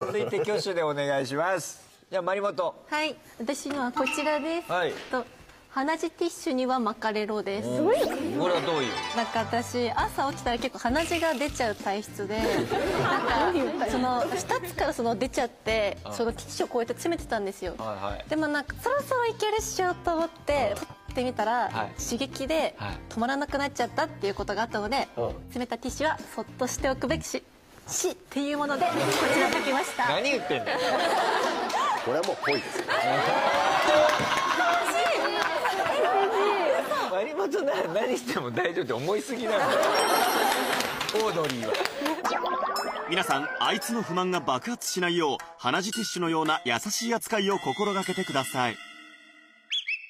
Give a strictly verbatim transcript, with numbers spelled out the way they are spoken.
続いて挙手でお願いします。じゃあマリモト。 はい、私のはこちらです。 はい。 と鼻血ティッシュにはマカレロです。 これはどういう？ なんか私朝起きたら結構鼻血が出ちゃう体質で、なんかその下つからその出ちゃってそのティッシュをこうやって詰めてたんですよ。 はいはい。 でもなんかそろそろいけるっしょと思って取ってみたら、はい、刺激で止まらなくなっちゃったっていうことがあったので、はい、詰めたティッシュはそっとしておくべきししっていうものでこちら書きました。 何言ってんの？ これはもうぽいですよ。 マリモトなら何しても大丈夫って思いすぎなの。オードリーは。 皆さん、あいつの不満が爆発しないよう鼻血ティッシュのような優しい扱いを心がけてください。